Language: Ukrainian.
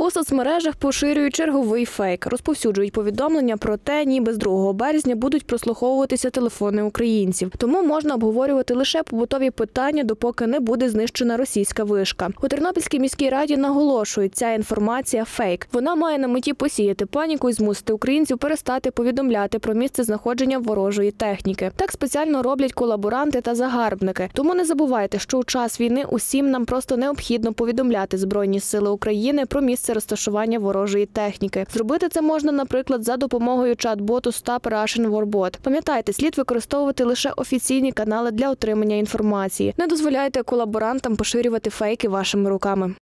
У соцмережах поширюють черговий фейк. Розповсюджують повідомлення про те, ніби з 2 березня будуть прослуховуватися телефони українців. Тому можна обговорювати лише побутові питання, допоки не буде знищена російська вишка. У Тернопільській міській раді наголошують, ця інформація – фейк. Вона має на меті посіяти паніку і змусити українців перестати повідомляти про місце знаходження ворожої техніки. Так спеціально роблять колаборанти та загарбники. Тому не забувайте, що у час війни усім нам просто необхідно повідомляти Збройні сили України про місце розташування ворожої техніки. Зробити це можна, наприклад, за допомогою чат-боту Stop Russian War Bot. Пам'ятайте, слід використовувати лише офіційні канали для отримання інформації. Не дозволяйте колаборантам поширювати фейки вашими руками.